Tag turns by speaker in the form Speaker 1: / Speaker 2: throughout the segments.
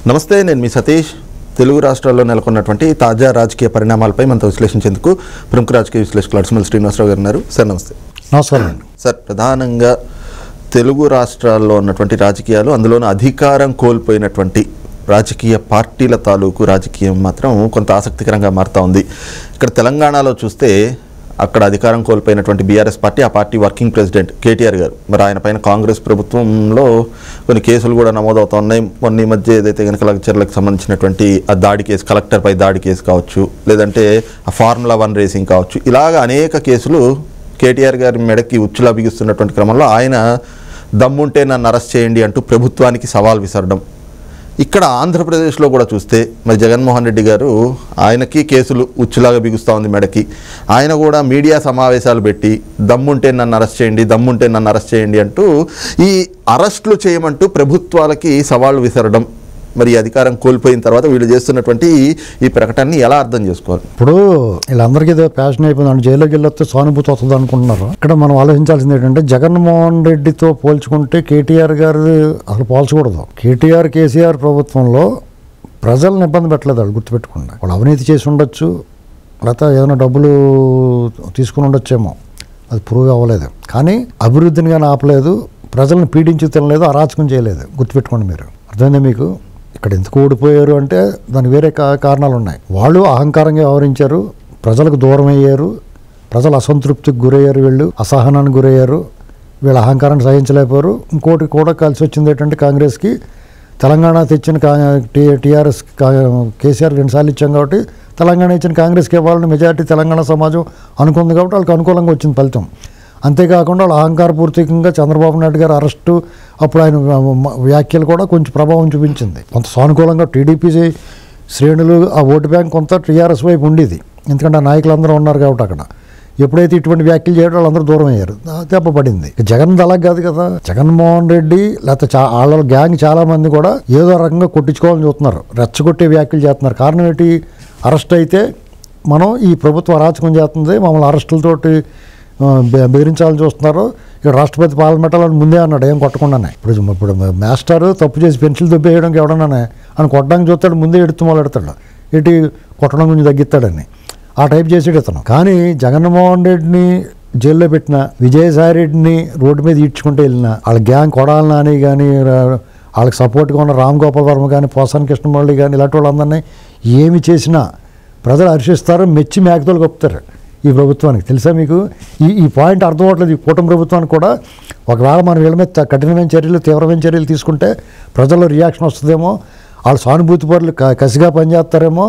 Speaker 1: నమస్తే, నేను మీ సతీష్. తెలుగు రాష్ట్రాల్లో నెలకొన్నటువంటి తాజా రాజకీయ పరిణామాలపై మనతో విశ్లేషించేందుకు ప్రముఖ రాజకీయ విశ్లేషకులు అడిసిమల్ శ్రీనివాసరావు గారు ఉన్నారు. సార్ నమస్తే.
Speaker 2: నమస్కారం అండి.
Speaker 1: సార్, ప్రధానంగా తెలుగు రాష్ట్రాల్లో ఉన్నటువంటి రాజకీయాలు, అందులోనూ అధికారం కోల్పోయినటువంటి రాజకీయ పార్టీల తాలూకు రాజకీయం మాత్రం కొంత ఆసక్తికరంగా మారుతూ ఉంది. ఇక్కడ తెలంగాణలో చూస్తే అక్కడ అధికారం కోల్పోయినటువంటి బీఆర్ఎస్ పార్టీ, ఆ పార్టీ వర్కింగ్ ప్రెసిడెంట్ కేటీఆర్ గారు, మరి ఆయన పైన కాంగ్రెస్ ప్రభుత్వంలో కొన్ని కేసులు కూడా నమోదవుతూ ఉన్నాయి. మొన్న ఈ మధ్య ఏదైతే కనుక లగ్జర్లకు సంబంధించినటువంటి ఆ దాడి కేసు, కలెక్టర్పై దాడి కేసు కావచ్చు, లేదంటే ఆ ఫార్ములా 1 రేసింగ్ కావచ్చు, ఇలాగ అనేక కేసులు కేటీఆర్ గారి మెడకి ఉచ్చులా బిగిస్తున్నటువంటి క్రమంలో ఆయన దమ్ముంటే నన్ను అరెస్ట్ చేయండి అంటూ ప్రభుత్వానికి సవాల్ విసరడం. ఇక్కడ ఆంధ్రప్రదేశ్లో కూడా చూస్తే మరి జగన్మోహన్ రెడ్డి గారు, ఆయనకి కేసులు ఉచ్చులాగా బిగుస్తూ ఉంది మెడకి. ఆయన కూడా మీడియా సమావేశాలు పెట్టి దమ్ముంటే నన్ను అరెస్ట్ చేయండి, దమ్ముంటే నన్ను అరెస్ట్ చేయండి అంటూ ఈ అరెస్టులు చేయమంటూ ప్రభుత్వాలకి సవాళ్ళు విసరడం. మరి అధికారం కోల్పోయిన తర్వాత వీళ్ళు చేస్తున్నటువంటి ఈ ప్రకటనని ఎలా అర్థం చేసుకోవాలి?
Speaker 2: ఇప్పుడు వీళ్ళందరికీ ఏదో ప్యాషన్ అయిపోయింది, జైల్లోకి వెళ్ళొస్తే సానుభూతి వస్తుంది అనుకుంటున్నారు. ఇక్కడ మనం ఆలోచించాల్సింది ఏంటంటే, జగన్మోహన్ రెడ్డితో పోల్చుకుంటే కేటీఆర్ గారు అసలు పోల్చకూడదు. కేటీఆర్ కేసీఆర్ ప్రభుత్వంలో ప్రజలను ఇబ్బంది పెట్టలేదు, వాళ్ళు గుర్తుపెట్టుకోండి. వాళ్ళు అవినీతి చేసి ఉండొచ్చు, లేకపోతే ఏదైనా డబ్బులు తీసుకుని ఉండొచ్చేమో, అది ప్రూవ్ అవ్వలేదు. కానీ అభివృద్ధిని కానీ ఆపలేదు, ప్రజలను పీడించి తినలేదు, అరాచకం చేయలేదు. గుర్తుపెట్టుకోండి మీరు. అర్థమైందా మీకు? ఇక్కడ ఎందుకు ఓడిపోయారు అంటే దానికి వేరే కారణాలు ఉన్నాయి. వాళ్ళు అహంకారంగా వ్యవహరించారు, ప్రజలకు దూరం అయ్యారు, ప్రజలు అసంతృప్తికి గురయ్యారు, వీళ్ళు అసహనానికి గురయ్యారు, వీళ్ళ అహంకారాన్ని సహించలేకపోయారు. ఇంకోటి కూడా కలిసి వచ్చింది ఏంటంటే, కాంగ్రెస్కి తెలంగాణ తెచ్చిన టీఆర్ఎస్ కేసీఆర్ 2 సార్లు ఇచ్చాం కాబట్టి తెలంగాణ ఇచ్చిన కాంగ్రెస్కి ఇవ్వాలని మెజారిటీ తెలంగాణ సమాజం అనుకుంది కాబట్టి వాళ్ళకి అనుకూలంగా వచ్చింది ఫలితం. అంతేకాకుండా వాళ్ళు అహంకారపూర్తికంగా చంద్రబాబు నాయుడు గారు అరెస్టు, అప్పుడు ఆయన వ్యాఖ్యలు కూడా కొంచెం ప్రభావం చూపించింది. కొంత సానుకూలంగా టీడీపీ శ్రేణులు ఆ ఓటు బ్యాంక్ కొంత టీఆర్ఎస్ వైపు ఉండేది, ఎందుకంటే ఆ నాయకులు ఉన్నారు కాబట్టి. అక్కడ ఎప్పుడైతే ఇటువంటి వ్యాఖ్యలు చేయడం వాళ్ళందరూ దూరం అయ్యారు, దెబ్బ పడింది. జగన్ అలా కాదు కదా. జగన్మోహన్ రెడ్డి లేకపోతే వాళ్ళ గ్యాంగ్ చాలా మంది కూడా ఏదో రకంగా కొట్టించుకోవాలని చూస్తున్నారు, రెచ్చగొట్టే వ్యాఖ్యలు చేస్తున్నారు. కారణం ఏంటి? అరెస్ట్ అయితే మనం ఈ ప్రభుత్వం అరాచకం చేస్తుంది, మమ్మల్ని అరెస్టులతోటి బెదిరించాలని చూస్తున్నారు. ఇక్కడ రాష్ట్రపతి పార్లమెంట్లో ముందే అన్నాడు, ఏం కొట్టకుండానే. ఇప్పుడు మాస్టర్ తప్పు చేసి పెన్సిల్ దొబ్బేయడానికి ఎవడన్నానే అని కొట్టడానికి చూస్తాడు, ముందే ఎడుతూ మొదలెడతాడు, ఏంటి కొట్టడం కొంచెం తగ్గిస్తాడని. ఆ టైప్ చేసేది ఇతను. కానీ జగన్మోహన్ రెడ్డిని జైల్లో పెట్టిన, విజయసాయి రెడ్డిని రోడ్డు మీద ఈడ్చుకుంటూ వెళ్ళిన, వాళ్ళ గ్యాంగ్ కొడాలి నాని కానీ, వాళ్ళకి సపోర్ట్గా ఉన్న రామ్ గోపాల్ వర్మ కానీ, పోసాని కృష్ణమురళి కానీ, ఇలాంటి వాళ్ళందరినీ ఏమి చేసినా ప్రజలు హర్షిస్తారు, మెచ్చి మేకతోలు కప్పుతారు ఈ ప్రభుత్వానికి. తెలుసా మీకు? ఈ పాయింట్ అర్థం అవ్వట్లేదు ఈ కూటమి ప్రభుత్వానికి కూడా. ఒకవేళ మనం వీళ్ళ మీద కఠినమైన చర్యలు, తీవ్రమైన చర్యలు తీసుకుంటే ప్రజల్లో రియాక్షన్ వస్తుందేమో, వాళ్ళు సానుభూతి పరులు కసిగా పనిచేస్తారేమో,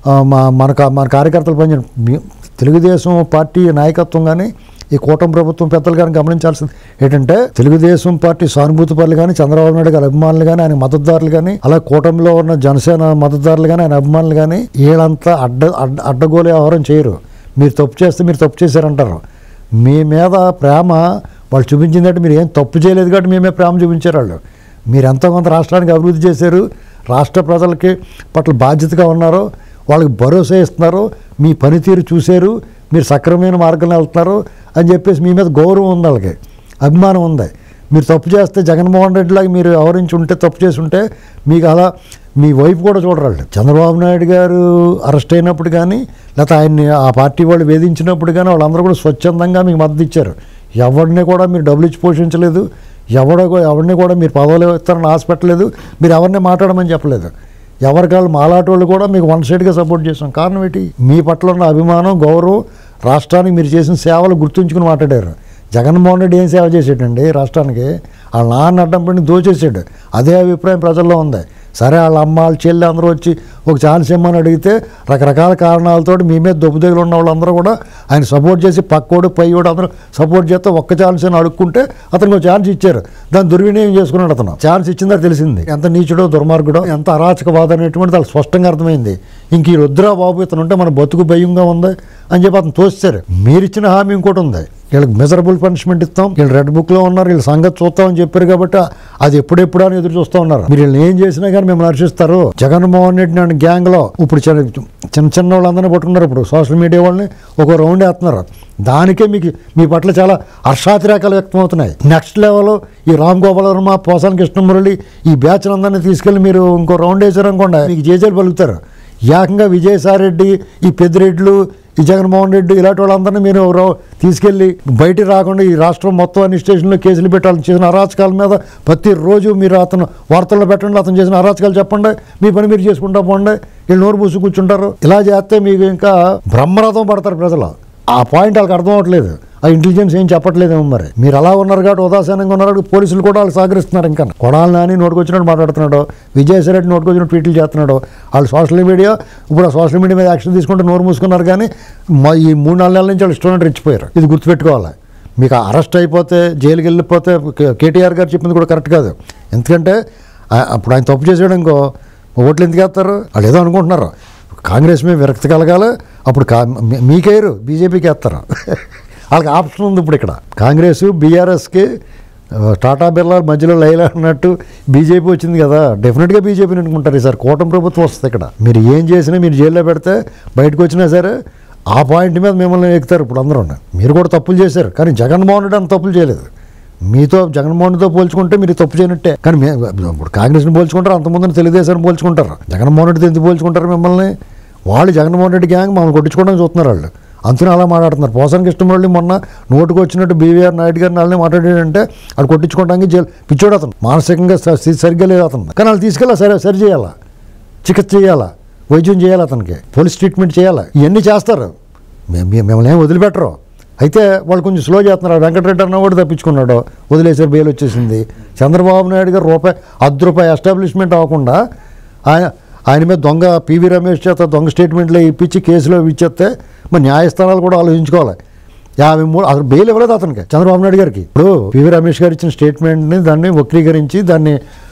Speaker 2: మన కార్యకర్తలు పనిచేయ. తెలుగుదేశం పార్టీ నాయకత్వం కానీ, ఈ కూటమి ప్రభుత్వం పెద్దలు కానీ గమనించాల్సింది ఏంటంటే, తెలుగుదేశం పార్టీ సానుభూతి పరులు కానీ, చంద్రబాబు నాయుడు గారి అభిమానులు కానీ, ఆయన మద్దతుదారులు కానీ, అలా కూటమిలో ఉన్న జనసేన మద్దతుదారులు కానీ, ఆయన అభిమానులు కానీ, వీళ్ళంతా అడ్డగోలు వ్యవహారం చేయరు. మీరు తప్పు చేస్తే మీరు తప్పు చేశారంటారు. మీ మీద ప్రేమ వాళ్ళు చూపించిందంటే మీరు ఏం తప్పు చేయలేదు కాబట్టి మేమే ప్రేమ చూపించారు వాళ్ళు. మీరు ఎంతో కొంత రాష్ట్రానికి అభివృద్ధి చేశారు, రాష్ట్ర ప్రజలకి పట్ల బాధ్యతగా ఉన్నారో, వాళ్ళకి భరోసా ఇస్తున్నారు, మీ పనితీరు చూశారు, మీరు సక్రమమైన మార్గంలో వెళ్తున్నారు అని చెప్పేసి మీ మీద గౌరవం ఉంది, వాళ్ళకి అభిమానం ఉంది. మీరు తప్పు చేస్తే జగన్మోహన్ రెడ్డిలాగా మీరు వ్యవహరించి ఉంటే, తప్పు చేసి ఉంటే మీకు అలా మీ వైపు కూడా చూడరాళ్ళు. చంద్రబాబు నాయుడు గారు అరెస్ట్ అయినప్పుడు కానీ, లేకపోతే ఆయన్ని ఆ పార్టీ వాళ్ళు వేధించినప్పుడు కానీ వాళ్ళందరూ కూడా స్వచ్ఛందంగా మీకు మద్దతు ఇచ్చారు. ఎవరిని కూడా మీరు డబ్బులు ఇచ్చి పోషించలేదు, ఎవరిని కూడా మీరు పదవులు ఇస్తారని ఆశ పెట్టలేదు, మీరు ఎవరిని మాట్లాడమని చెప్పలేదు. ఎవరికాళ్ళు మాలాటి వాళ్ళు కూడా మీకు 1 సైడ్గా సపోర్ట్ చేసాం. కారణం ఏంటి? మీ పట్ల ఉన్న అభిమానం, గౌరవం, రాష్ట్రానికి మీరు చేసిన సేవలు గుర్తుంచుకుని మాట్లాడారు. జగన్మోహన్ రెడ్డి ఏం సేవ చేసాడండి రాష్ట్రానికి? వాళ్ళ నాన్న అడ్డం పడి దోచేసాడు. అదే అభిప్రాయం ప్రజల్లో ఉంది. సరే, వాళ్ళ అమ్మ, వాళ్ళ చెల్లి అందరూ వచ్చి ఒక ఛాన్స్ ఇమ్మని అడిగితే రకరకాల కారణాలతో మీ మీద దొబ్బుదగులు ఉన్న వాళ్ళందరూ కూడా ఆయన సపోర్ట్ చేసి, పక్కోడు పైయోడు అందరూ సపోర్ట్ చేస్తే ఒక్క ఛాన్స్ అని అడుక్కుంటే అతనికి ఒక ఛాన్స్ ఇచ్చారు. దాన్ని దుర్వినియోగం చేసుకున్నాడు అతను. ఛాన్స్ ఇచ్చిందా తెలిసింది ఎంత నీచుడో, దుర్మార్గుడో, ఎంత అరాచకవాదం అనేటువంటి వాళ్ళకి స్పష్టంగా అర్థమైంది. ఇంక ఈ రుద్రా బాబు ఇతను ఉంటే మన బతుకు భయంగా ఉంది అని చెప్పి అతను తోస్తారు. మీరిచ్చిన హామీ ఇంకోటి ఉంది, వీళ్ళకి మెజరబుల్ పనిష్మెంట్ ఇస్తాం, వీళ్ళు రెడ్ బుక్లో ఉన్నారు, వీళ్ళ సంగతి చూస్తామని చెప్పారు కాబట్టి అది ఎప్పుడెప్పుడు అని ఎదురు చూస్తూ ఉన్నారు. మీరు వీళ్ళు ఏం చేసినా కానీ మిమ్మల్ని హర్షిస్తారు. జగన్మోహన్ రెడ్డి నన్ను గ్యాంగ్లో ఇప్పుడు చిన్న వాళ్ళందరినీ పట్టుకున్నారు. ఇప్పుడు సోషల్ మీడియా వాళ్ళని ఒక రౌండ్ వేస్తున్నారు. దానికే మీ పట్ల చాలా హర్షాతిరేకాలు వ్యక్తం అవుతున్నాయి. నెక్స్ట్ లెవెల్ ఈ రామ్ గోపాల్ వర్మ, పోసాని కృష్ణమురళి ఈ బ్యాచ్ అందరినీ తీసుకెళ్ళి మీరు ఇంకో రౌండ్ వేసారనుకోండి, మీకు జేజేలు పలుకుతారు. ఏకంగా విజయసాయిరెడ్డి, ఈ పెద్దిరెడ్లు, ఈ జగన్మోహన్ రెడ్డి ఇలాంటి వాళ్ళందరినీ మీరు తీసుకెళ్ళి బయటికి రాకుండా ఈ రాష్ట్రం మొత్తం అన్ని స్టేషన్లో కేసులు పెట్టాలని చేసిన అరాచకాల మీద ప్రతిరోజు మీరు అతను వార్తల్లో పెట్టండి, అతను చేసిన అరాచకాలు చెప్పండి, మీ పని మీరు చేసుకుంటా పోండి, వీళ్ళు నోరు పూసి కూర్చుంటారు. ఇలా చేస్తే మీకు ఇంకా బ్రహ్మరథం పడతారు ప్రజలు. ఆ పాయింట్ వాళ్ళకి అర్థం అవ్వట్లేదు. ఆ ఇంటెలిజెన్స్ ఏం చెప్పట్లేదేమో. మరి మీరు అలా ఉన్నారు కాబట్టి, ఉదాసీనంగా ఉన్నారు, పోలీసులు కూడా వాళ్ళు సహకరిస్తున్నారు. ఇంకా కొడాలి నాని నోటుకొచ్చినట్టు మాట్లాడుతున్నాడు, విజయసాయిరెడ్డి నోటుకొచ్చినట్టు ట్వీట్లు చేస్తున్నాడు. వాళ్ళు సోషల్ మీడియా ఇప్పుడు ఆ సోషల్ మీడియా మీద యాక్షన్ తీసుకుంటే నోరు మూసుకున్నారు. కానీ ఈ 3-4 నెలల నుంచి వాళ్ళు ఇష్టం రెచ్చిపోయారు. ఇది గుర్తుపెట్టుకోవాలి. మీకు అరెస్ట్ అయిపోతే జైలుకి వెళ్ళిపోతే కేటీఆర్ గారు చెప్పింది కూడా కరెక్ట్ కాదు. ఎందుకంటే అప్పుడు ఆయన తప్పు చేసాడు ఇంకో ఓట్లు ఎందుకు వేస్తారు? వాళ్ళు ఏదో అనుకుంటున్నారు కాంగ్రెస్ మీద విరక్తి కలగాలి, అప్పుడు మీకేరు బీజేపీకి వేస్తారు. వాళ్ళకి ఆప్షన్ ఉంది. ఇప్పుడు ఇక్కడ కాంగ్రెస్ బీఆర్ఎస్కి టాటా బిర్లా మధ్యలో లైలా అన్నట్టు బీజేపీ వచ్చింది కదా, డెఫినెట్గా బీజేపీని అనుకుంటారు. ఈసారి కూటమి ప్రభుత్వం వస్తుంది. ఇక్కడ మీరు ఏం చేసినా, మీరు జైల్లో పెడితే బయటకు వచ్చినా సరే ఆ పాయింట్ మీద మిమ్మల్ని ఎక్కుతారు. ఇప్పుడు అందరూ మీరు కూడా తప్పులు చేశారు, కానీ జగన్మోహన్ రెడ్డి అంత తప్పులు చేయలేదు. మీతో జగన్మోహన్తో పోల్చుకుంటే మీరు తప్పు చేయనట్టే. కానీ ఇప్పుడు కాంగ్రెస్ని పోల్చుకుంటారు, అంతకుముందు తెలుగుదేశాన్ని పోల్చుకుంటారు. జగన్మోహన్ రెడ్డితో ఎందుకు పోల్చుకుంటారు మిమ్మల్ని? వాళ్ళు జగన్మోహన్ రెడ్డి గ్యాంగ్ మమ్మల్ని కొట్టించుకోవడానికి చూస్తున్నారు. వాళ్ళు అంతనే అలా మాట్లాడుతున్నారు. పోసాని కృష్ణమురళి మొన్న నోటుకు వచ్చినట్టు బీవీఆర్ నాయుడు గారిని వాళ్ళని మాట్లాడాడంటే వాళ్ళు కొట్టించుకోవడానికి పిచ్చోడు అతను, మానసికంగా సరిగ్గా లేదు అతను. కానీ వాళ్ళు తీసుకెళ్ళా సరి చేయాలా, చికిత్స చేయాలా, వైద్యం చేయాలి, అతనికి పోలీస్ ట్రీట్మెంట్ చేయాలి. ఇవన్నీ చేస్తారు. మిమ్మల్ని ఏం వదిలిపెట్టరు. అయితే వాళ్ళు కొంచెం స్లో చేస్తున్నారు. వెంకటరెడ్డి అన్న కూడా తప్పించుకున్నాడు, వదిలేసారు, బెయిల్ వచ్చేసింది. చంద్రబాబు నాయుడు గారు రూపాయి ఎస్టాబ్లిష్మెంట్ అవ్వకుండా ఆయన మీద దొంగ పివి రమేష్ చేత దొంగ స్టేట్మెంట్లో ఇప్పించి కేసులో ఇచ్చేస్తే మరి న్యాయస్థానాలు కూడా ఆలోచించుకోవాలి. 53 అసలు బెయిల్ ఇవ్వలేదు అతనికి, చంద్రబాబు నాయుడు గారికి. ఇప్పుడు పివి రమేష్ గారు ఇచ్చిన స్టేట్మెంట్ని దాన్ని వక్రీకరించి దాన్ని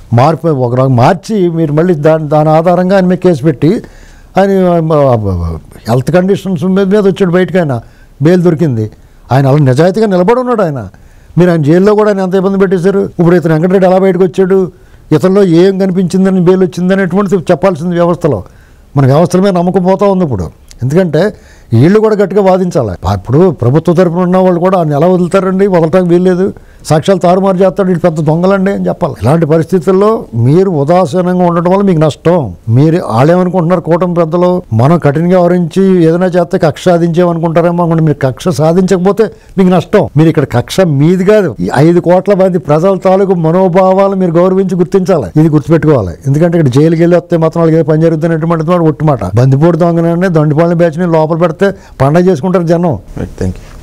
Speaker 2: మార్చి మీరు మళ్ళీ దాని ఆధారంగా ఆయన మీద కేసు పెట్టి ఆయన హెల్త్ కండిషన్స్ మీద వచ్చాడు బయటకు. ఆయన బెయిల్ దొరికింది. ఆయన అలా నిజాయితీగా నిలబడి ఉన్నాడు. మీరు ఆయన జైల్లో కూడా ఆయన ఎంత ఇబ్బంది పెట్టేశారు. ఇప్పుడు ఇతను వెంకటరెడ్డి ఎలా బయటకు వచ్చాడు, ఇతనిలో ఏం కనిపించిందని బెయిల్ వచ్చిందని అటువంటిది చెప్పాల్సింది వ్యవస్థలో. మన వ్యవస్థల మీద నమ్మకం పోతూ ఉంది ఇప్పుడు. ఎందుకంటే వీళ్ళు కూడా గట్టిగా వాదించాలి. ఇప్పుడు ప్రభుత్వ తరపున ఉన్న వాళ్ళు కూడా ఆయన ఎలా వదులుతారండి, వదలటానికి వీల్లేదు, సాక్ష్యాలు తారుమారు చేస్తాడు, వీళ్ళు పెద్ద దొంగలండి అని చెప్పాలి. ఇలాంటి పరిస్థితుల్లో మీరు ఉదాసీనంగా ఉండటం వల్ల మీకు నష్టం. మీరు వాళ్ళేమనుకుంటున్నారు, కూటమి పెద్దలు మనం కఠినంగా వ్యవహరించి ఏదైనా చేస్తే కక్ష సాధించేమనుకుంటారేమో. అనుకుంటే మీరు కక్ష సాధించకపోతే మీకు నష్టం. మీరు ఇక్కడ కక్ష మీది కాదు, ఈ 5 కోట్ల మంది ప్రజల తాలూకు మనోభావాలు మీరు గౌరవించి గుర్తించాలి. ఇది గుర్తుపెట్టుకోవాలి. ఎందుకంటే ఇక్కడ జైలుకి వెళ్ళి వస్తే మాత్రం వాళ్ళకి పని జరుగుతున్నటువంటి ఒట్టుమాట. బందిపోటు దొంగనే దండిపాలెం బ్యాచ్ని లోపల పెడితే పండగ చేసుకుంటారు జనం.
Speaker 1: Thank you.